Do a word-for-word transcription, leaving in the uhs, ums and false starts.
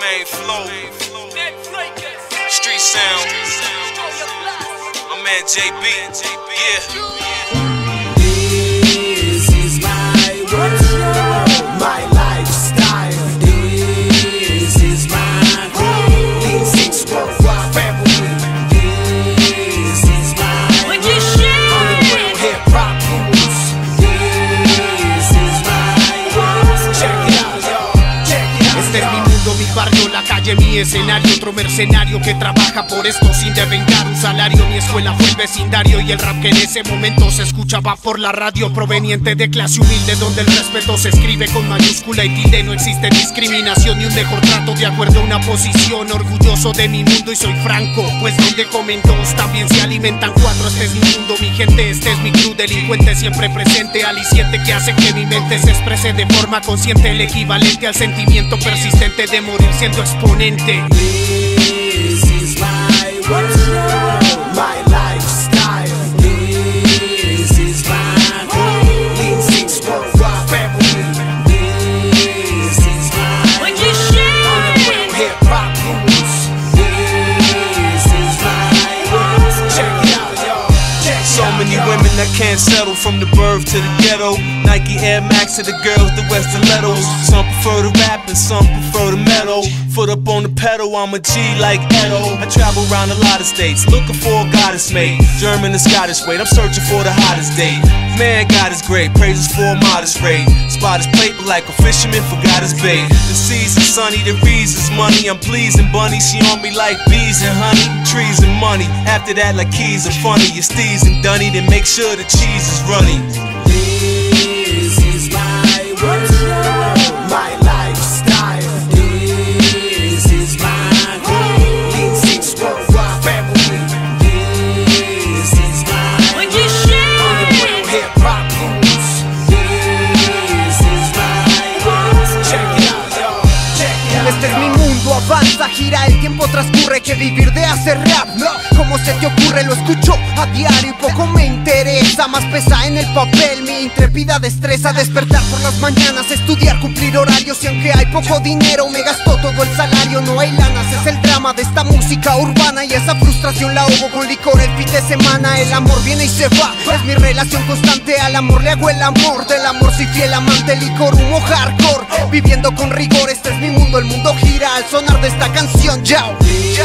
main flow, street sound, my man J B, yeah. This is my world, my lifestyle. This is my home. Lean six worldwide family. This is my underground hip hop roots. This is my world. Check it out, y'all. Check it out. Este es mi mundo, mi barrio, la calle, mi escenario. Otro mercenario que trabaja por esto sin devengar un salario. Mi escuela fue el vecindario y el rap que en ese momento se escuchaba por la radio. Proveniente de clase humilde donde el respeto se escribe con mayúscula y tilde. No existe discriminación ni un mejor trato de acuerdo a una posición. Orgulloso de mi mundo y soy franco, pues donde comen dos también se alimentan cuatro. Este es mi mundo, mi gente, este es mi club. Delincuente siempre presente, aliciente que hace que mi mente se exprese de forma consciente. El equivalente al sentimiento persistente de morir siendo exponente. This is my world, my lifestyle. This is my home. Lean six worldwide family. This is my underground hip hop roots. This is my world. Check it out, y'all. Check it So out, many y'all. women that can't settle, from the birth to the ghetto. Nike Air Max to the girls, the West stilettos. Some prefer to rap and some prefer to metal. Foot up on the pedal, I'm a G like Edo. I travel around a lot of states, looking for a goddess mate. German and Scottish weight, I'm searching for the hottest date. Man, God is great, praises for a modest rate. Spot is paper like a fisherman forgot his bait. The seas is sunny, the reeds is money. I'm pleasing bunny, she on me like bees and honey. Trees and money, after that like keys and funny. Your steez and dunny, then make sure the cheese is runny. This is my world, my lifestyle. This is my home. Lean six worldwide family. This is my underground hip hop roots. This is my world. Check it out, y'all. Check it out. Este es mi mundo, avanza, gira, el tiempo transcurre. Que vivir de hacer rap, no, ¿cómo se te ocurre? Lo escucho a diario y poco me interesa. Más pesa en el papel mi intrépida destreza. Despertar por las mañanas, estudiar, cumplir horarios. Y aunque hay poco dinero, me gastó todo el salario. No hay lanas, es el drama de esta música urbana. Y esa frustración la ahogo con licor el fin de semana. El amor viene y se va, es mi relación constante. Al amor le hago el amor, del amor soy fiel amante. Licor, humo, hardcore, viviendo con rigor. Este es mi mundo, el mundo gira al sonar de esta canción, yao.